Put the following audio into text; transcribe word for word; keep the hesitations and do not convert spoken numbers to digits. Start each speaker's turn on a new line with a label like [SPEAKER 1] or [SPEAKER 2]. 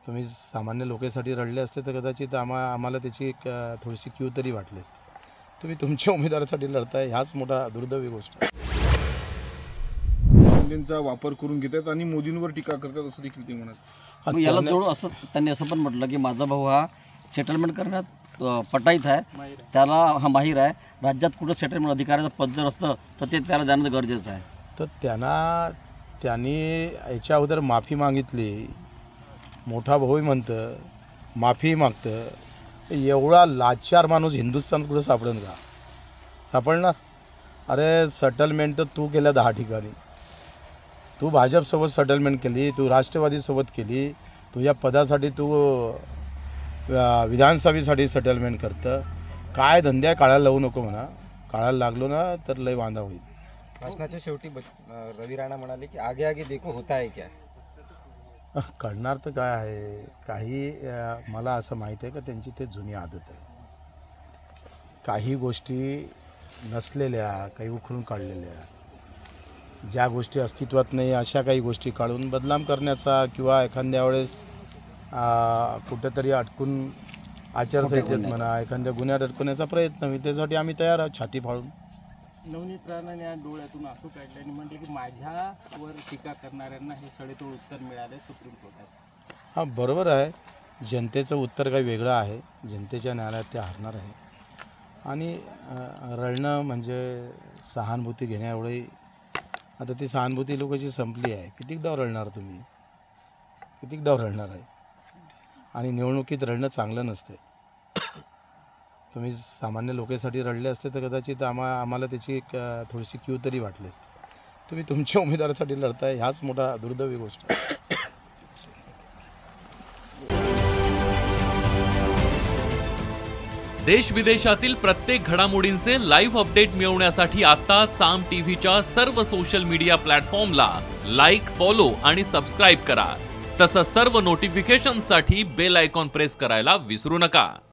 [SPEAKER 1] तुम्ही सामान्य लोकांसाठी रडले असते तर कदाचित आम्हा आम्हाला त्याची एक अ, थोडीशी क्यू तरी वाटली असते. तुम्ही तुमच्या उमेदवारासाठी लढताय, ह्याच मोठा दुर्दैवी गोष्ट आहे.
[SPEAKER 2] त्यांचा वापर करून घेतात आणि मोदींवर टीका करतात असं देखील ते म्हणत.
[SPEAKER 3] मग याला जोडून असं त्यांनी असं पण म्हटलं की माझा भाऊ हा सेटलमेंट करण्यात अ, पटाईत आहे, त्याला हा माहीर आहे. राज्यात कुठं सेटलमेंट अधिकाऱ्याचं पद जर असतं तर ते त्याला जाणं गरजेचं आहे.
[SPEAKER 1] तर त्यांना त्यांनी याच्या अगोदर माफी मागितली. मोठा भाऊही म्हणतं, माफी मागतं. एवढा लाचार माणूस हिंदुस्थान कुठं सापडेल का? सापडणार? अरे सेटलमेंट तर तू केल्या दहा ठिकाणी. तू भाजपसोबत सेटलमेंट केली, तू राष्ट्रवादीसोबत केली. तुझ्या पदासाठी तू अ, विधानसभेसाठी सेटलमेंट करतं. काय धंद्या काढायला लावू नको म्हणा. काढायला लागलो ना तर लय वांदा होईल.
[SPEAKER 4] भाषणाच्या शेवटी बच- अं, रवी राणा म्हणाले की आगे आगे देखो होता है क्या.
[SPEAKER 1] करणार तर काय आहे, काही अ, मला असं माहीत आहे का त्यांची ते जुनी आदत आहे. काही गोष्टी नसलेल्या, काही उखडून काढलेल्या, ज्या गोष्टी अस्तित्वात नाही अशा काही गोष्टी काढून बदनाम करण्याचा किंवा एखाद्या वेळेस अ, कुठेतरी अटकून आचारसंहितेत म्हणा एखाद्या गुन्ह्यात अडकवण्याचा प्रयत्न मी त्यासाठी आम्ही तयार आहोत छाती फाळून.
[SPEAKER 5] नवनीत राणाने या डोळ्यातून आसू काढले आणि म्हटले की माझ्यावर टीका करणाऱ्यांना हे सडेतोड उत्तर मिळाले सुप्रीम कोर्टात.
[SPEAKER 1] हां बरोबर आहे. जनतेचं उत्तर काही वेगळं आहे. जनतेच्या न्यायालयात ते हारणार आहे. आणि अ, रडणं म्हणजे सहानुभूती घेण्या एवढंही आता ती सहानुभूती लोकांची संपली आहे. कितीक डाव रडणार तुम्ही? कितीक डाव रडणार आहे? आणि निवडणुकीत रडणं चांगलं नसते. तुम्ही सामान्य लोकांसाठी रडले असते तर कदाचित आम्हा आम्हाला त्याची एक अ, थोडीशी क्यू तरी वाटली असते. तुम्ही तुमच्या उमेदवारासाठी लढताय, ह्याच मोठा दुर्दैवी गोष्ट आहे.
[SPEAKER 6] देश विदेशातील प्रत्येक घडामोडींचे लाईव्ह अपडेट मिळवण्यासाठी आता साम टीव्हीच्या सर्व सोशल मीडिया प्लॅटफॉर्मला लाईक, फॉलो आणि सबस्क्राईब करा. तसंच सर्व नोटिफिकेशनसाठी बेल आयकॉन प्रेस करायला विसरू नका.